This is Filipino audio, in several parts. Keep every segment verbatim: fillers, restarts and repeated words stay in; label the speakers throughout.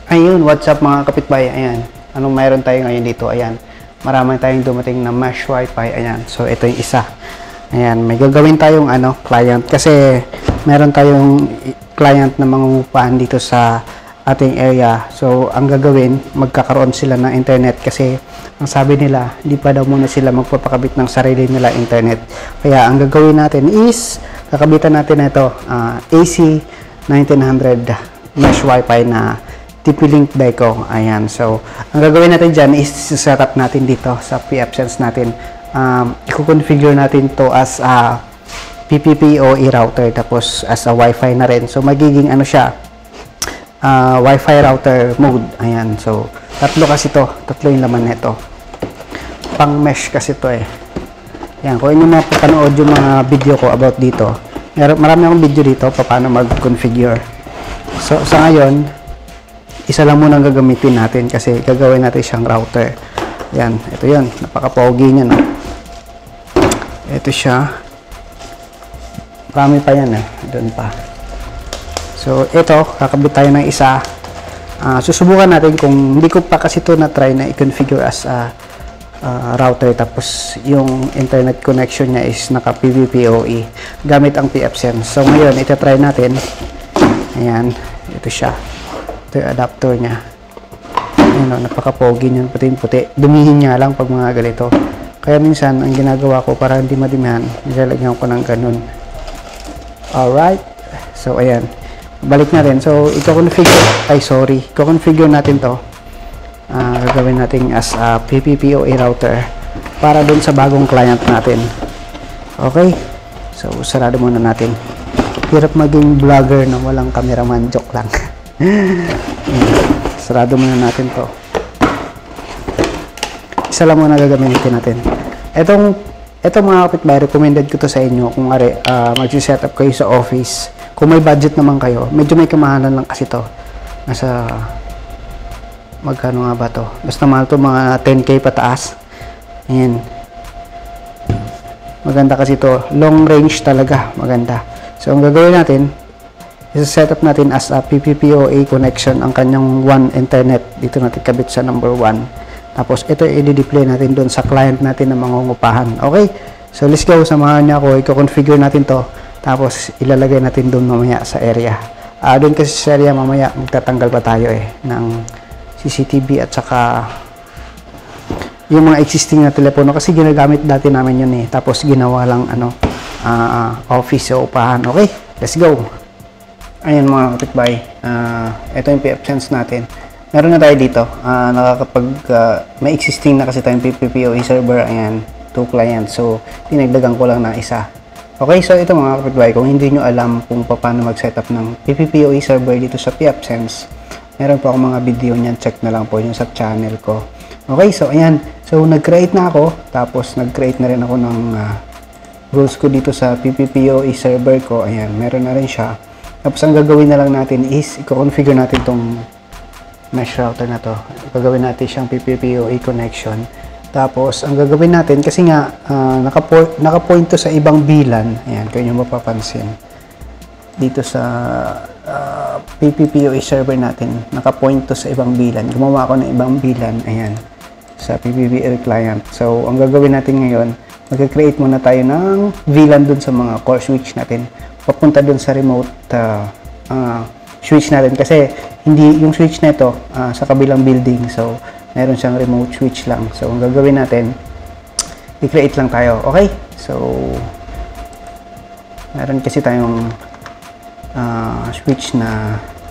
Speaker 1: Ayun, what's up mga kapitbahay? Ayan, anong mayroon tayo ngayon dito? Ayan, marami tayong dumating na mesh wifi. Ayan, so ito yung isa. Ayan, may gagawin tayong ano, client kasi meron tayong client na mangungupahan dito sa ating area. So, ang gagawin, magkakaroon sila ng internet kasi ang sabi nila, hindi pa daw muna sila magpapakabit ng sarili nila internet. Kaya ang gagawin natin is, kakabitan natin na ito, uh, A C nineteen hundred mesh wifi na T P-Link Deco. Ayan. So, ang gagawin natin dyan is set up natin dito sa pfSense natin. Um, i-configure natin to as a P P P O E router tapos as a Wi-Fi na rin. So, magiging ano siya, uh, Wi-Fi router mode. Ayan. So, tatlo kasi to. Tatlo yung laman nito. Pang mesh kasi to eh. Ayan. Kung inyo mapapanood yung mga video ko about dito, marami akong video dito paano mag-configure. So, sa ngayon, isa lang muna ang gagamitin natin kasi gagawin natin siyang router. Yan, ito yun. Napaka-pogi niya, no? Ito siya. Marami pa yan, eh. Doon pa. So, ito, kakabit tayo ng isa. Uh, susubukan natin kung hindi ko pa kasi ito na-try na i-configure as a uh, router. Tapos, yung internet connection niya is naka-P V P O E gamit ang pfSense. So, ngayon, ito try natin. Ayan, ito siya. Ito yung adapter niya. Ayan o, napaka-pogi niyan, pati yung puti. Dumihin niya lang pag mga ganito. Kaya minsan, ang ginagawa ko para hindi madimihan, nilalagyan ko ng ganun. Alright. So, ayan. Balik na rin. So, i-configure, ay sorry, i-configure natin to. Uh, gagawin natin as a P P P O E router para dun sa bagong client natin. Okay. So, sarado muna natin. Hirap maging vlogger na walang cameraman. Joke lang. Sarado muna natin to. Isa lang muna gagamitin natin. Etong, etong mga kapitbahay, recommended ko to sa inyo kung ari, uh, mag-set up kayo sa office. Kung may budget naman kayo, medyo may kamahalan lang kasi to. Nasa, magkano nga ba to? Basta mahal to, mga ten K pataas. Ayan. Maganda kasi to. Long range talaga. Maganda. So, ang gagawin natin, i-set up natin as a P P P O E connection ang kanyang one internet. Dito natin kabit sa number one. Tapos ito i-display natin doon sa client natin na mangungupahan. Okay? So let's go. Samahan niya ako. I-configure natin to. Tapos ilalagay natin doon mamaya sa area. Uh, doon kasi sa area mamaya magtatanggal pa tayo eh ng C C T V at saka yung mga existing na telepono kasi ginagamit dati namin yun eh. Tapos ginawa lang ano uh, office o upahan. Okay? Let's go. Ayan mga kapitbahay, uh, ito yung pfSense natin. Meron na tayo dito, uh, nakakapag, uh, may existing na kasi tayong P P P O E server, ayan, two clients. So, dinagdagan ko lang na isa. Okay, so ito mga kapitbahay, kung hindi nyo alam kung paano mag-setup ng P P P O E server dito sa pfSense, meron po akong mga video niyan, check na lang po yun sa channel ko. Okay, so ayan, so nag-create na ako, tapos nag-create na rin ako ng uh, rules ko dito sa P P P O E server ko, ayan, meron na rin siya. Tapos ang gagawin na lang natin is i-configure natin tong mesh router na to. Gagawin natin siyang P P P O E connection. Tapos ang gagawin natin kasi nga uh, naka-point naka-point to sa ibang bilan. Ayan, kung niyo mapapansin. Dito sa uh, P P P O E server natin, naka-point to sa ibang bilan. Gumawa ako ng ibang bilan, ayan, sa P P P O E client. So ang gagawin natin ngayon, mag-create muna tayo ng V LAN dun sa mga core switch natin. Papunta dun sa remote uh, uh, switch natin kasi hindi yung switch na ito uh, sa kabilang building, so meron siyang remote switch lang. So ang gagawin natin, i-create lang tayo. Okay, so meron kasi tayong uh, switch na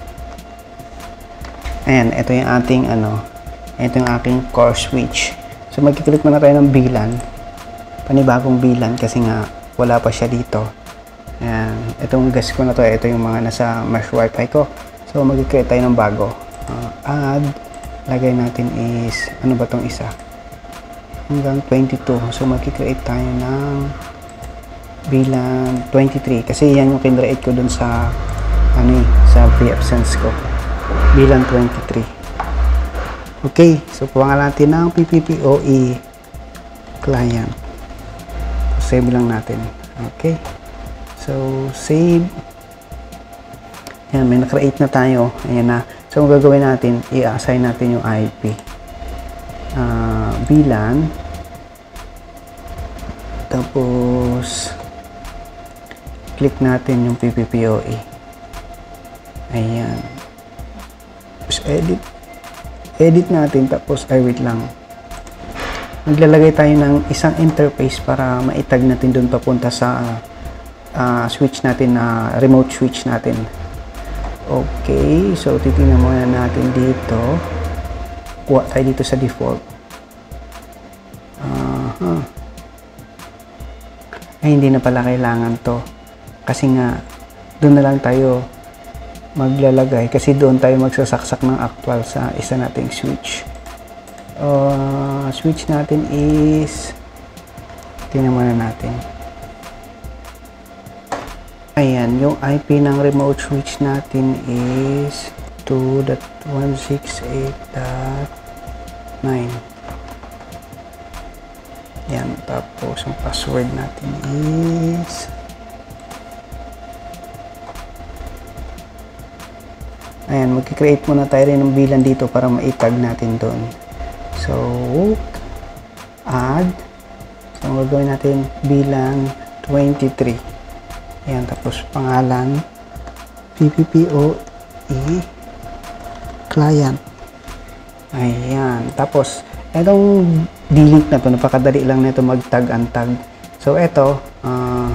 Speaker 1: ayan, ito yung ating ano, ito yung aking core switch. So mag-click muna tayo ng V LAN, panibagong V LAN kasi nga wala pa siya dito. Ayan, itong guest ko na to, ito yung mga nasa mesh wifi ko. So, mag-create tayo ng bago. Uh, add, lagay natin is, ano ba tong isa? Hanggang twenty-two. So, mag-create tayo ng V LAN twenty-three. Kasi yan yung kinreate ko dun sa, ano eh, sa pfSense ko. V LAN twenty-three. Okay, so, pangalan natin ng P P P O E client. So, save lang natin. Okay. So, save. Ayan, may na-create na tayo. Ayan na. So, So, ang gagawin natin, i-assign natin yung I P. Uh, V LAN. Tapos, click natin yung P P P O A. Ayan. Tapos, edit. Edit natin. Tapos, ay wait lang. Maglalagay tayo ng isang interface para maitag natin dun papunta sa uh, switch natin, na uh, remote switch natin. Okay, so titingnan muna natin dito. Kuha tayo dito sa default. Uh-huh. Ay, hindi na pala kailangan to. Kasi nga, doon na lang tayo maglalagay. Kasi doon tayo magsasaksak ng actual sa isa nating switch. Uh, switch natin is, tingnan muna natin. Ayan, yung I P ng remote switch natin is two dot one sixty-eight dot nine. Yan, tapos yung password natin is ayan, magkikreate muna tayo rin ng bilan dito para maitag natin doon. So, add. So, gagawin natin bilang twenty-three. Ayan, tapos pangalan P P P O A client. Ayan, tapos itong D-Link na to, napakadali lang nito mag-tag and tag. So, ito, uh,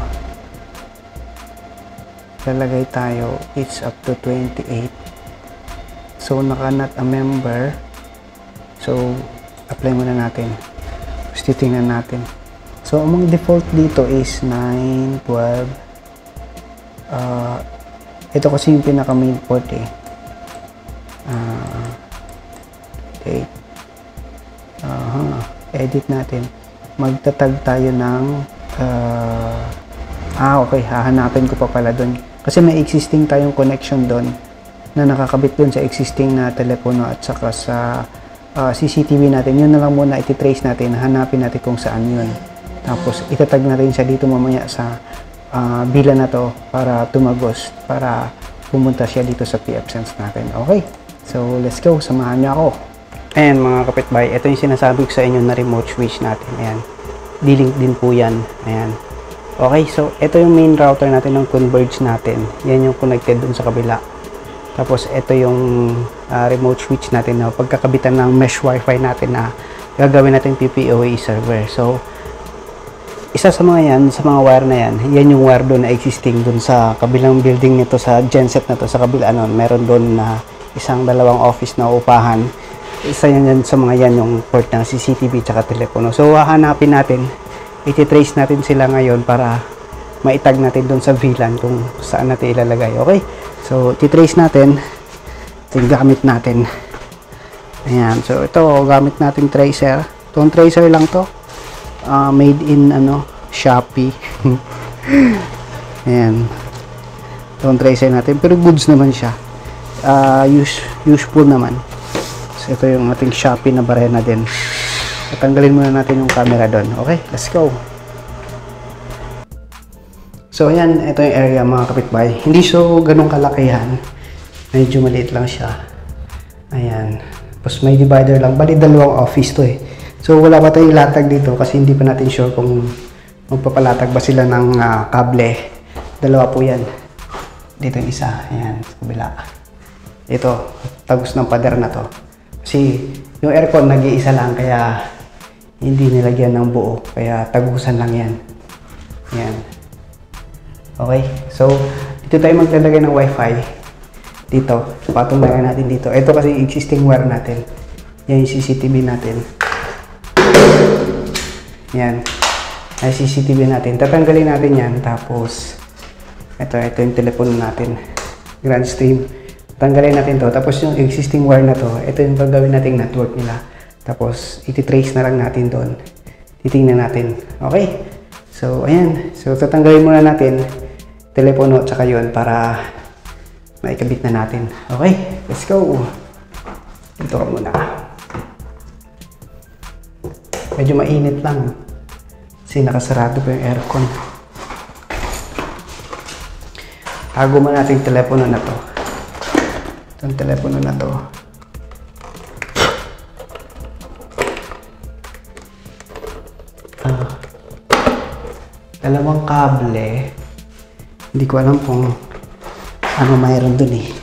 Speaker 1: lalagay tayo, it's up to twenty-eight. So, naka not a member. So, apply muna natin. Tapos titingnan natin. So, among default dito is nine, twelve. Uh, ito kasi yung pinaka main port eh. Uh, okay. Uh, edit natin. Magtatag tayo ng uh, ah okay, hahanapin ko pa pala doon. Kasi may existing tayong connection doon na nakakabit doon sa existing na telepono at saka sa uh, C C T V natin. Yun na lang muna iti-trace natin. Hanapin natin kung saan yun. Tapos itatag natin siya dito mamaya sa Uh, bilan na to para tumagos, para pumunta siya dito sa pfSense natin. Okay, so let's go, samahan niyo ako. Ayan mga kapitbahay, ito yung sinasabi ko sa inyo na remote switch natin. Ayan, D-Link din po yan. Ayan, okay, so ito yung main router natin ng Converge natin. Yan yung connected dun sa kabila. Tapos ito yung uh, remote switch natin na pagkakabitan ng mesh wifi natin na gagawin natin P P O A server. So isa sa mga yan, sa mga wire na yan, yan yung wire doon na existing doon sa kabilang building nito, sa genset na to, sa kabila nun, meron doon na isang dalawang office na upahan. Isa yan, yan sa mga yan, yung port ng C C T V tsaka telepono. So, hahanapin natin, iti-trace natin sila ngayon para maitag natin doon sa V LAN kung saan natin ilalagay. Okay? So, iti-trace natin, ito yung gamit natin. Ayan, so ito, gamit natin tracer. Itong tracer lang to. Uh, made in ano Shopee. Ayan, itong tracer natin, pero goods naman siya, uh, use, useful naman. So ito yung ating Shopee na barena din. Tatanggalin muna natin yung camera doon. Okay, let's go. So ayan, ito yung area mga kapitbahay. Hindi so ganun kalakihan, medyo maliit lang siya. Ayan, tapos may divider lang, bali dalawang office to eh. So, wala pa tayong latag dito kasi hindi pa natin sure kung magpapalatag ba sila ng uh, kable. Dalawa po yan. Dito yung isa. Ayan, sa kabila. Ito, tagos ng pader na to. Kasi yung aircon nag-iisa lang kaya hindi nilagyan ng buo. Kaya tagusan lang yan. Ayan. Okay, so dito tayo maglalagay ng wifi. Dito, patong lagay natin dito. Ito kasi existing wire natin. Yan yung C C T V natin. Yan, ay C C T V natin. Tatanggalin natin yan. Tapos ito, ito yung telepono natin, Grandstream. Tanggalin natin to. Tapos yung existing wire na to, ito yung gagawin nating network nila. Tapos iti-trace na lang natin doon. Titingnan natin. Okay, so ayan. So tatanggalin muna natin telepono at saka yun para maikabit na natin. Okay, let's go. Ito ka muna. Medyo mainit lang kasi nakasarado pa yung aircon. Tago mo natin yung telepono na to. Itong telepono na to. Ah, dalawang kable. Hindi ko alam kung ano mayroon dun eh.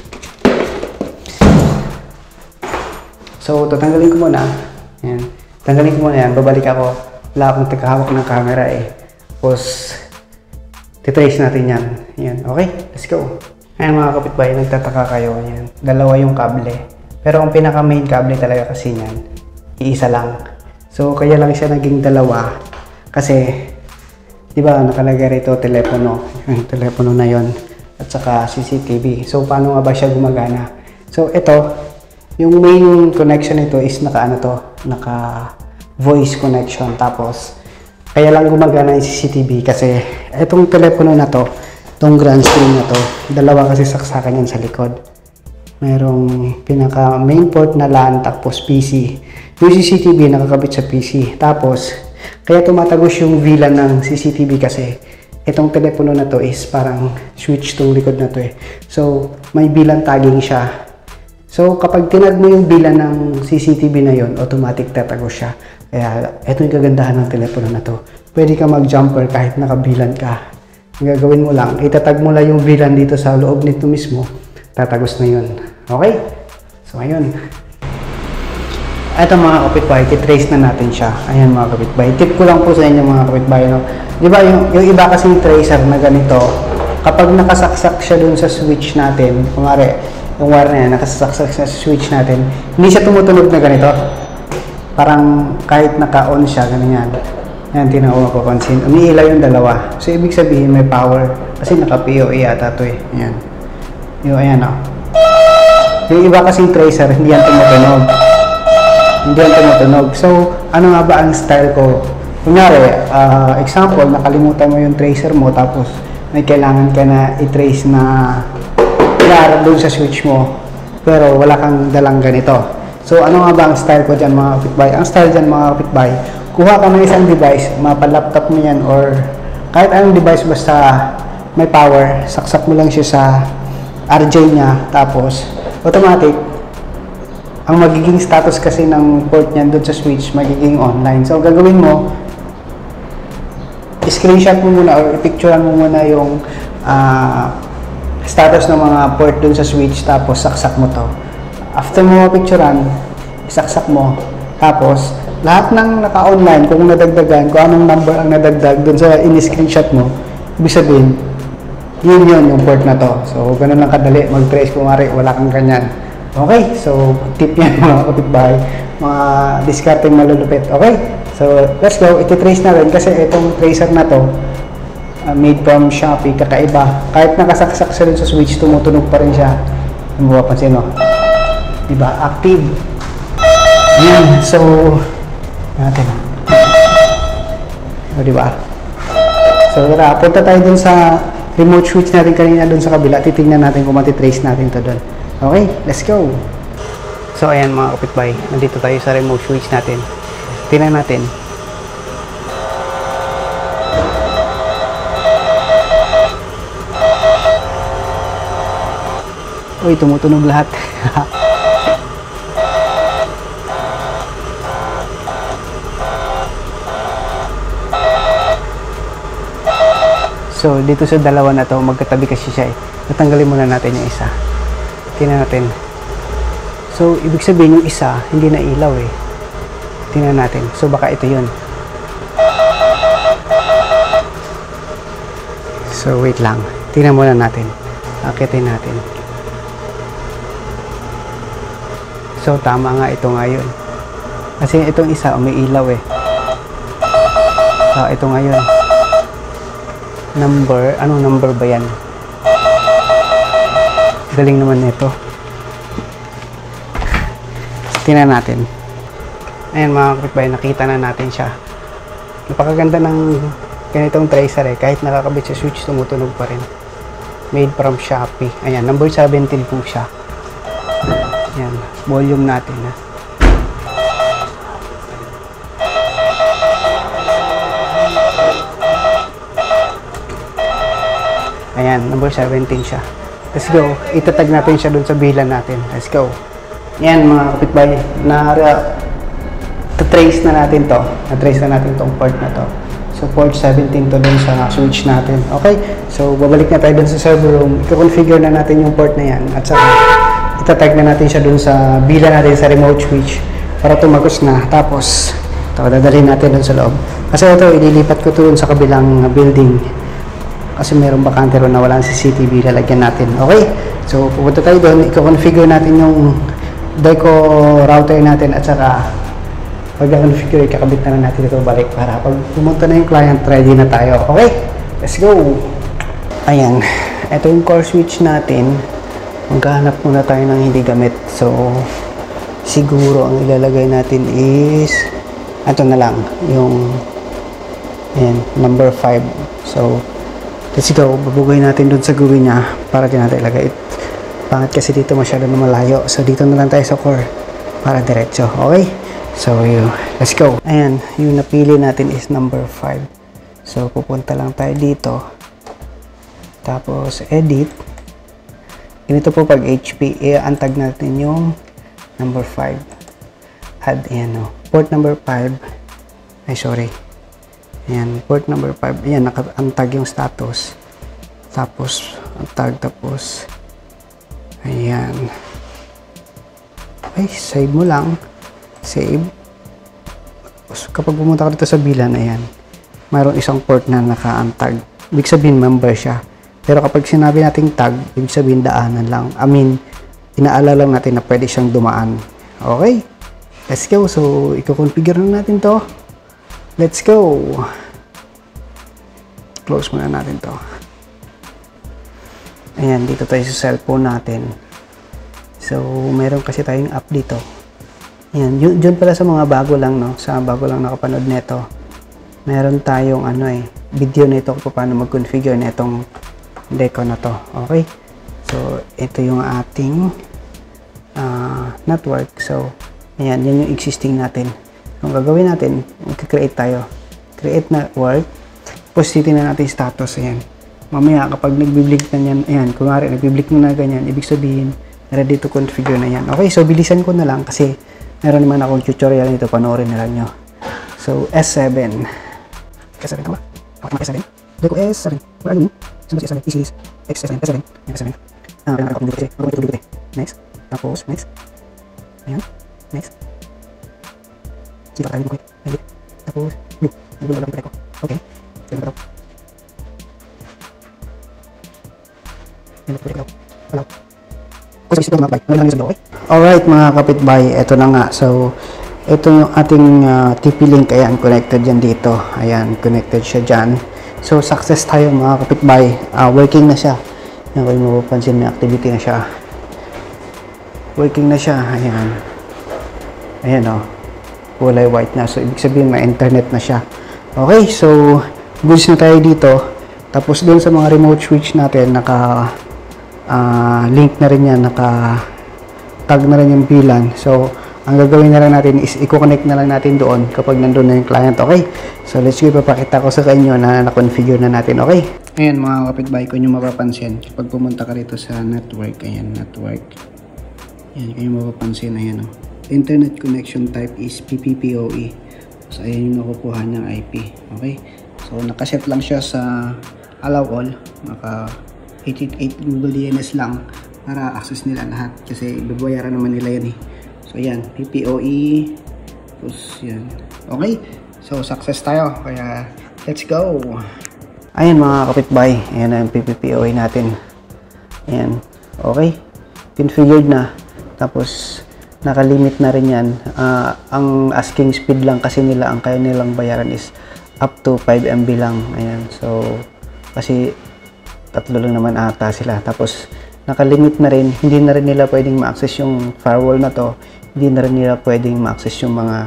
Speaker 1: So, tatanggalin ko muna. Ayan. Tanggalin ko muna yan. Babalik ako. Wala akong tagahawak ng camera eh. Tapos, titrace natin yan. Ayan. Okay, let's go. Ayan mga kapitbahay, nagtataka kayo. Ayan. Dalawa yung kable. Pero ang pinaka main kable talaga kasi yan, iisa lang. So, kaya lang siya naging dalawa. Kasi, di ba, nakalagay rito telepono. Yung telepono na yon at saka C C T V. So, paano nga ba siya gumagana? So, ito, yung main connection nito is naka ano to, naka voice connection. Tapos, kaya lang gumagana yung C C T V kasi itong telepono na to, itong grand screen na to, dalawa kasi saksakan yan sa likod. Merong pinaka main port na LAN, tapos P C. Yung C C T V nakakabit sa P C. Tapos, kaya tumatagos yung V LAN ng C C T V kasi itong telepono na to is parang switch tong likod na to eh. So, may V LAN tagging siya. So, kapag tinag mo yung V LAN ng C C T V na yon, automatic tatagos siya. Kaya, ito yung kagandahan ng telepono na to. Pwede ka mag-jumper kahit naka-V LAN ka. Ang gagawin mo lang, itatag mo lang yung V LAN dito sa loob nito mismo, tatagos na yun. Okay? So, ayun. Ito mga kapitbahay, titrace na natin siya. Ayan mga kapitbahay. Tip ko lang po sa inyo mga kapitbahay. No? Di ba yung, yung iba kasing tracer na ganito, kapag nakasaksak siya dun sa switch natin, kumari, yung wire na yan, nakasaksak sa switch natin, hindi siya tumutunog na ganito. Parang kahit naka-on siya, ganyan. Yan, tinan ko mapapansin. Umiilaw yung dalawa. So, ibig sabihin may power. Kasi naka-P O A ata to eh. Ayan. Yung, ayan o. Oh. Yung iba kasing tracer, hindi yan tumutunog. Hindi yan tumutunog. So, ano nga ba ang style ko? Kunyari, uh, example, nakalimutan mo yung tracer mo, tapos may kailangan ka na i-trace na i-arap doon sa switch mo, pero wala kang dalang ganito. So, ano nga ba ang style ko dyan mga kapitbahay? Ang style dyan mga kapitbahay, kuha ka ng isang device, mapa-laptop mo yan, or kahit anong device basta may power, saksak mo lang siya sa R J niya, tapos automatic, ang magiging status kasi ng port niyan doon sa switch, magiging online. So, gagawin mo, screenshot mo muna or i-picturean mo muna yung uh, status ng mga port dun sa switch, tapos saksak mo to. After mo mapicturean, isaksak mo, tapos lahat ng naka-online, kung nadagdagan, kung anong number ang nadagdag dun sa in-screenshot mo, ibig sabihin, yun yun yung port na to. So, ganun lang kadali, mag-trace kung mari, wala kang kanyan. Okay, so tip yan mga kapitbahay, mga discarding malulupit. Okay, so let's go, iti-trace na rin kasi itong tracer na to, Uh, made from Shopee, kakaiba. Kahit nakasaksak siya sa switch, tumutunog pa rin siya. Ano mo papansin, no? Diba? Active. Ayan. So, natin. O, diba? So, tara, punta tayo dun sa remote switch natin kanina dun sa kabila. Titingnan natin kung matitrace natin to dun. Okay, let's go. So, ayan mga kapitbahay. Nandito tayo sa remote switch natin. Tingnan natin. Uy, tumutunog lahat. So, dito sa dalawa na to, magkatabi kasi siya eh. Natanggalin muna natin yung isa. Tingnan natin. So, ibig sabihin yung isa, hindi na ilaw eh. Tingnan natin. So, baka ito yun. So, wait lang. Tingnan muna natin. Akitin natin. So, tama nga, ito nga yun. Kasi itong isa, umiilaw eh. So, ito nga yun. Number, anong number ba yan? Galing naman nito. Tingnan natin. Ayan mga kapitbahay, nakita na natin siya. Napakaganda ng ganitong tracer eh. Kahit nakakabit sa switch, tumutunog pa rin. Made from Shopee. Ayan, number seventeen po siya. Ayan, volume natin ha. Ayan, number seventeen siya. Let's go. Itatag natin siya dun sa bilan natin. Let's go. Yan mga kapitbahay. Na-trace na natin to. Na-trace na natin tong port na to. So, port seventeen to dun sa switch natin. Okay? So, babalik na tayo dun sa server room. I-configure na natin yung port na yan. At saka, itatag na natin siya dun sa bilan natin sa remote switch para tumagos na. Tapos, ito, dadalhin natin dun sa loob. Kasi ito, ililipat ko to dun sa kabilang building. Kasi mayroong bakante ron na walang C C T V, lalagyan natin. Okay? So, pupunta tayo doon, i-configure natin yung deco router natin at saka pag-configure, kakabit na natin ito balik para pag pumunta na yung client, ready na tayo. Okay? Let's go! Ayan. Ito yung core switch natin. Maghahanap muna tayo ng hindi gamit. So, siguro ang ilalagay natin is ito na lang, yung ayan, number five. So, let's go, babugay natin dun sa G U I niya para din natin ilagay. Pangit kasi dito masyado na malayo. So, dito na lang tayo sa core para diretso. Okay? So, yun. Let's go. Ayan, yung napili natin is number five. So, pupunta lang tayo dito. Tapos, edit. Ganito po pag H P, i-antag natin yung number five. Add, ayan o. Port number five. Ay, sorry. Ayan, port number five. Ayan, naka-antag yung status. Tapos, antag, tapos, ayan. Ay, save mo lang. Save. Tapos, kapag pumunta ka dito sa bilan, ayan, mayroong isang port na naka-antag. Ibig sabihin, member siya. Pero kapag sinabi nating tag, ibig sabihin, daanan lang. I mean, inaalala lang natin na pwede siyang dumaan. Okay? Let's go. So, i-configure na natin to. Let's go. Close muna natin to. Ayan, dito tayo sa cellphone natin. So, meron kasi tayong app dito. Ayan, yun, yun pala sa mga bago lang, no? Sa bago lang nakapanood nito. Meron tayong ano eh, video nito kung paano mag-configure na itong deco na to. Okay? So, ito yung ating uh, network. So, ayan, yan yung existing natin. Kung gagawin natin, mag-create tayo. Create network. Tapos titignan natin status. Ayan. Mamaya, kapag nag-blink na yan, ayan, kunwari, nag-blink na na ganyan, ibig sabihin, ready to configure na yan. Okay, so bilisan ko na lang kasi meron naman akong tutorial nito, panoorin na lang nyo. So, S seven. S seven ka ba? Okay, S seven. Deco S seven. Wala yun. Saan ba si S seven? P-series. X seven. S seven. Ayan, S seven. Ah, kailangan ako dito kasi. Ako dito dito. Next. Tapos, next. Ayan. Next. Sita tayo dito. Ayan. Tapos, blue. Blue lang ko. Okay. Ayan ba ito? Ayan ba ito? Wala. Kasi ito mga kapitbahay. Ano lang yung sabi, okay? Alright mga kapitbahay. Ito na nga. So, ito yung ating uh, T P-Link. Ayan, connected yan dito. Ayan, connected siya dyan. So, success tayo mga kapitbahay. Uh, working na siya. Ayan, kung mo mapapansin, may activity na siya. Working na siya. Ayan. Ayan o. Oh. Kulay white na. So, ibig sabihin, may internet na siya. Okay, so, goods na tayo dito. Tapos, doon sa mga remote switch natin, naka uh, link na rin yan. Naka tag na rin yung bilan. So, ang gagawin na lang natin is i-connect na lang natin doon kapag nandun na yung client. Okay? So, let's go. Papakita ko sa kanyo na na-configure na natin. Okay? Ayan mga kapitbahay, kung nyo mapapansin, kapag pumunta ka rito sa network, ayan, network. Ayan, kung nyo mapapansin, ayan o. Internet connection type is P P P O E. So, ayan yung nakukuha ng I P. Okay? So, nakaset lang siya sa allow all. Naka eight eight eight Google D N S lang para access nila lahat. Kasi babayaran naman nila yan eh. So, ayan. P P O E. Tapos, yan. Okay? So, success tayo. Kaya, let's go! Ayan mga kapitbahay. Ayan na yung P P P O E natin. Ayan. Okay? Configured na. Tapos, nakalimit na rin yan. Uh, ang asking speed lang kasi nila, ang kaya nilang bayaran is up to five M B lang. Ayan. So, kasi tatlo lang naman ata sila. Tapos, nakalimit na rin. Hindi na rin nila pwedeng ma-access yung firewall na to. Hindi na rin nila pwedeng ma-access yung mga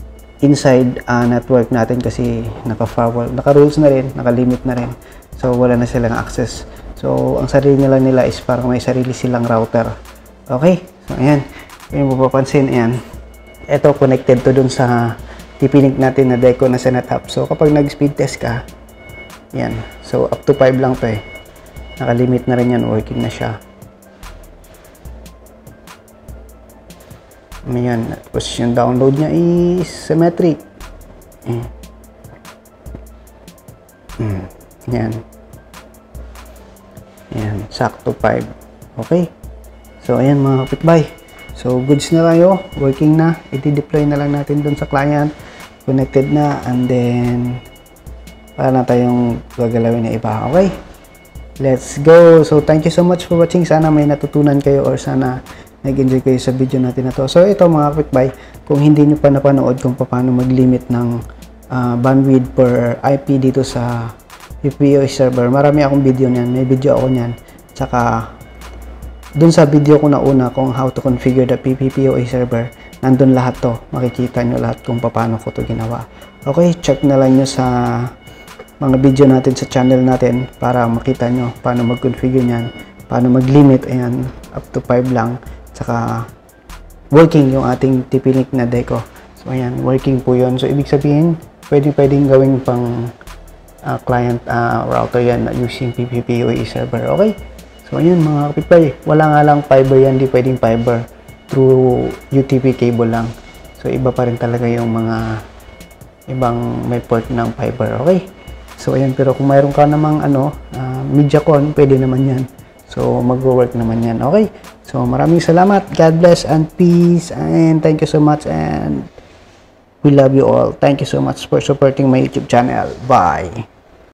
Speaker 1: inside uh, network natin kasi naka-firewall. Naka-rules na rin. Nakalimit na rin. So, wala na silang access. So, ang sarili nila nila is parang may sarili silang router. Okay? So, ayan. Yung mapapansin, ayan. Ito, connected to dun sa T P-Link natin na deco na setup. So, kapag nag-speed test ka, ayan. So, up to five lang to eh. Nakalimit na rin yan. Working na siya. Ayan, tapos yung download niya is symmetric. Mm. Mm. Ayan. Ayan, sakto five. Okay. So, ayan mga kapitbahay. So, goods na tayo. Working na. I-deploy na lang natin dun sa client. Connected na. And then, para na tayong gagalawin na iba. Okay. Let's go. So, thank you so much for watching. Sana may natutunan kayo or sana nag-enjoy kayo sa video natin na to. So, ito mga kapitbahay. Kung hindi nyo pa napanood kung paano mag-limit ng uh, bandwidth per I P dito sa P P P O A server. Marami akong video niyan. May video ako niyan. Tsaka, dun sa video ko na una kung how to configure the P P P O A server, nandun lahat to. Makikita nyo lahat kung paano ko to ginawa. Okay, check na lang nyo sa mga video natin sa channel natin para makita nyo paano mag-configure nyan, paano mag-limit. Ayan, up to five lang. Tsaka, working yung ating T P-Link na deco. So, ayan, working po yun. So, ibig sabihin, pwede pwedeng gawing pang uh, client uh, router yan using P P P O A server. Okay? So, ayan mga kapitbahay, wala nga lang fiber yan, di pwedeng fiber through U T P cable lang. So, iba pa rin talaga yung mga ibang may port ng fiber, okay? So, ayan, pero kung mayroon ka namang ano, uh, MediaCon, pwede naman yan. So, mag-work naman yan, okay? So, maraming salamat, God bless and peace, and thank you so much, and we love you all. Thank you so much for supporting my YouTube channel. Bye!